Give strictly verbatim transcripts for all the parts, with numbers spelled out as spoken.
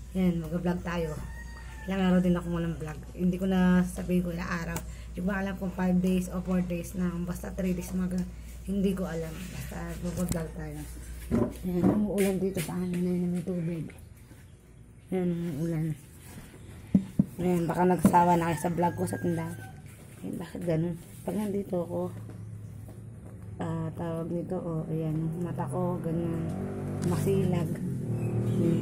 Yan, mag-vlog tayo. Ilang araw din ako walang vlog. Hindi ko na sabihin ko ilang araw. Hindi ko alam kung five days o four days na. Basta three days mag hindi ko alam. Basta mag-vlog tayo. Yan, umuulan dito sa amin na yun may tubig. Yan, umuulan. Yan, baka nagsawa na kayo sa vlog ko sa tindahan. Yan, bakit ganun? Pag nandito ako, uh, tawag nito, o, oh, ayan, mata ko, ganyan, masilag. Yan.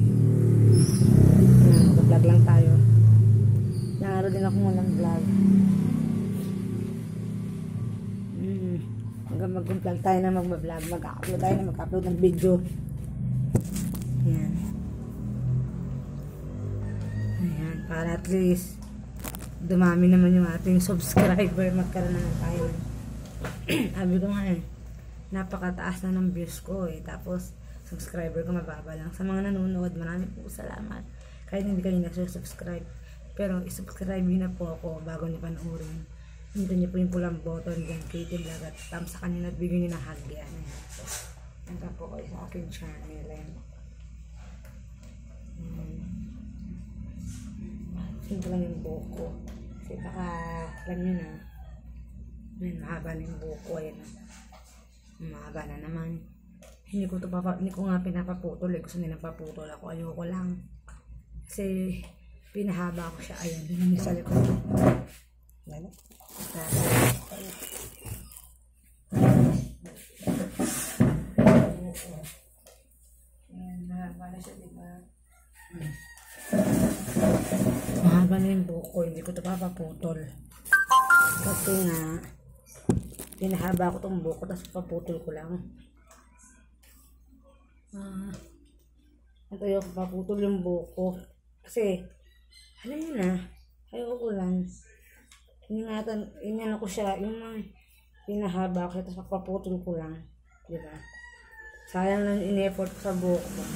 Yan, mag-vlog lang tayo. Nangaro din ako walang vlog. Mm. Hanggang mag-vlog tayo na mag-vlog. Mag-upload tayo na mag-upload ng video. Yan. Ayan, para at least dumami naman yung ating subscriber. Magkaroon naman tayo. Sabi ko nga eh, napakataas na ng views ko eh. Tapos, subscriber ko mababa lang. Sa mga nanonood, marami po salamat. Kahit hindi kayo nag-subscribe. Pero, isubscribe nyo na po ako bago nyo panoorin. Hinto nyo po yung pulang button dyan, Katie Vlog, at thumbs sa kanina at bigyan nyo ng hug yan. Nandun po kayo sa aking channel. Hmm. Simple lang yung buhok ko. Kasi baka, alam nyo na, ayun, mahaba na yung buhok ko. Ayun, mahaba na naman. Hindi ko, to papa, hindi ko nga pinapaputol. Eh. Gusto nila paputol ako. Ayoko lang. Kasi, pinahaba ko siya. Ayun, yun yung sa likod. Lalo. Ayan, mahaba na siya, diba? Hmm. Mahaba na yung buhok ko. Hindi ko ito papaputol. Kasi nga, pinahaba ko itong buhok ko, tapos paputol ko lang. Ah, ito yung paputol yung buhok ko. Kasi, alam mo na, ayaw ko lang. Ingatan, inano ko siya, yung mga pinahaba ko, tapos paputol ko lang. Diba? Sayang lang in-effort ko sa buhok ko.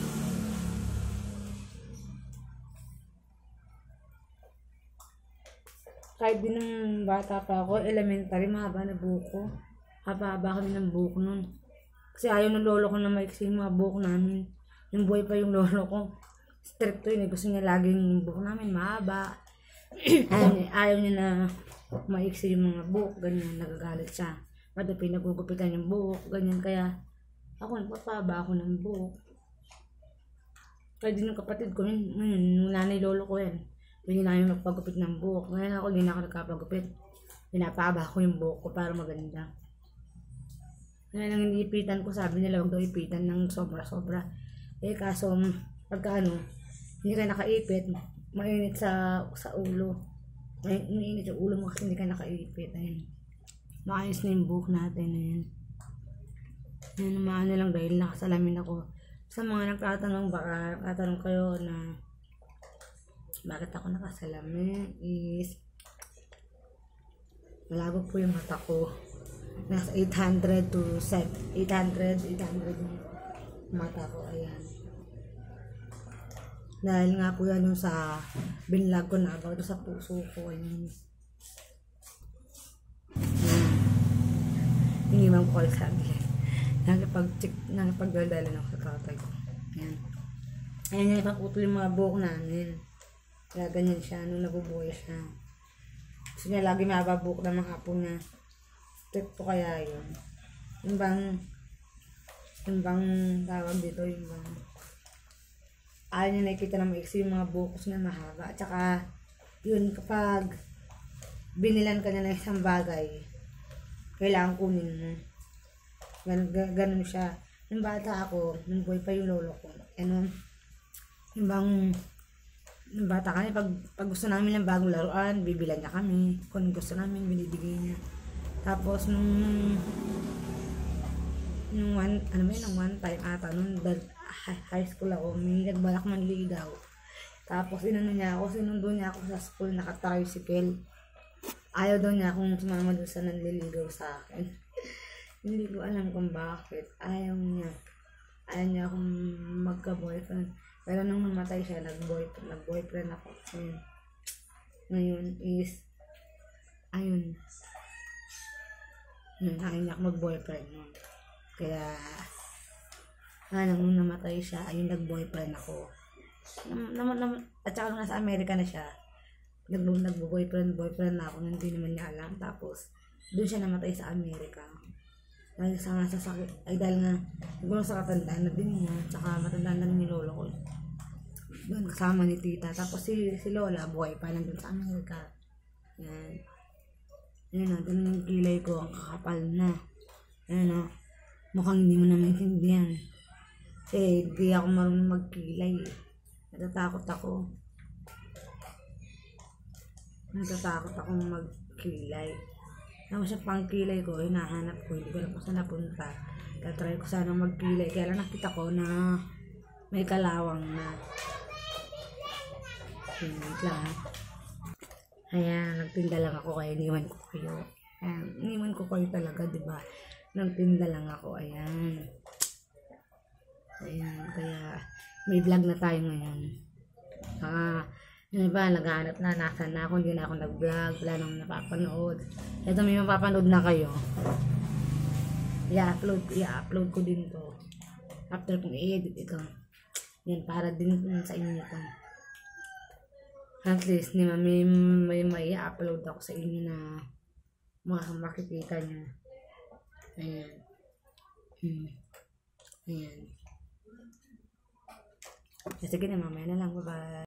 Kahit din ng bata pa ako, elementary, mahaba na buhok ko. Haba-haba kami ng buhok nun. Kasi ayaw ng lolo ko na maiksi yung mga buhok namin. Yung buhay pa yung lolo ko. Strict to yun. Eh. Gusto niya laging yung buhok namin mahaba. ayaw, niya, ayaw niya na maiksi yung mga buhok. Ganyan, nagagalit siya. Madapi nagugupitan yung buhok. Ganyan, kaya ako nagpapahaba ako ng buhok. Kaya din yung kapatid ko, yun, yung nanay lolo ko yan. Hindi na yung magpagupit ng buhok. Ngayon ako, hindi na ako nagkapagupit. Pinapahaba ko yung buhok ko para maganda. Ngayon ang hindi ipitan ko, sabi nila huwag daw ipitan ng sobra-sobra. Eh kaso, pagka ano, hindi ka nakaipit, mainit sa sa ulo. Mainit yung ulo mo kasi hindi ka nakaipit. Ayun. Maayos na yung buhok natin. Ayun. Ayun, maano lang dahil nakasalamin ako. Sa mga nagtatanong, baka nagtatanong kayo na bakit ako nakasalamin is malabo po yung mata ko. Nasa eight hundred to eight hundred, eight hundred yung mata ko. Ayan. Dahil nga po yan yung sa binlog ko na about sa puso ko. Ayan. Hindi man ko kayo sabi. Nakipag-check, nakipag-daldala ako sa tatay ko. Ayan. Ayan yung ipaputol yung mga buhok namin. Kaya ganyan siya, nung nabubuhay siya. Gusto niya lagi mababuk ng mga apo niya. Trip ko kaya yun. Yung bang, yung bang tawag dito, yung bang, ayaw niya nakikita na maiksi yung mga buhok niya mahaba. At saka, yun, kapag binilan ka niya ng isang bagay, kailangan kunin mo. Gan, gan, ganun siya. Yung bata ako, nung buhay pa yung lolo ko. Ano, yung bang, yung bata kami, pag, pag gusto namin ng bagong laruan, bibilan niya kami. Kung gusto namin, binibigay niya. Tapos, nung, nung one, ano ba yun, nung one time ata, nung high school ako, may nagbalak manligaw. Tapos, inano niya ako, sinundo niya ako sa school, naka-tricycle. Ayaw daw niya akong sumama doon sa nanliligaw sa akin. Hindi ko alam kung bakit. Ayaw niya. Ayaw niya akong magka-boyfriend. Pero nung namatay siya, nag-boyfriend, nag-boyfriend ako. Ayun. Ngayon is, ayun. Yun, ayaw niya ako mag-boyfriend nun. Kaya, ano, nung namatay siya, ayun, nag-boyfriend ako. Nam, nam, nam, at saka nung nasa Amerika na siya, nag, nagbo-boyfriend, boyfriend na ako, hindi naman niya alam. Tapos, doon siya namatay sa Amerika. Dahil sa nga sa sakit, ay dahil nga, siguro sa katandaan na din niya, tsaka matandaan na rin yung lolo ko. Doon kasama ni tita. Tapos si, si lola, buhay pa nandun sa Amerika. Yan. Yan o, doon yung kilay ko, ang kakapal na. Yan o, mukhang hindi mo na maintindihan. Eh, hindi ako marunong magkilay. Natatakot ako. Natatakot akong magkilay. Tapos sa pangkilay ko, hinahanap ko, hindi ko na po saan napunta. Tatry ko sana magkilay. Kaya lang nakita ko na may kalawang na. Wait lang ha. Ayan, nagtinda lang ako kaya iniwan ko kayo. Ayan, iniwan ko kayo talaga, diba? Nagtinda lang ako, ayan. Ayan, kaya may vlog na tayo ngayon. Ah, yun ba, naghahanap na, nasan na ako, hindi na ako nag-vlog, wala nang napapanood. Ito may mapapanood na kayo. I-upload, i-upload ko din to. After kong i-edit ito. Yan, para din sa inyo ito. At least, may, may, may, may i-upload ako sa inyo na mga makikita nyo. Ayan. Hmm. Ayan. Sige na, mamaya na lang. Bye-bye.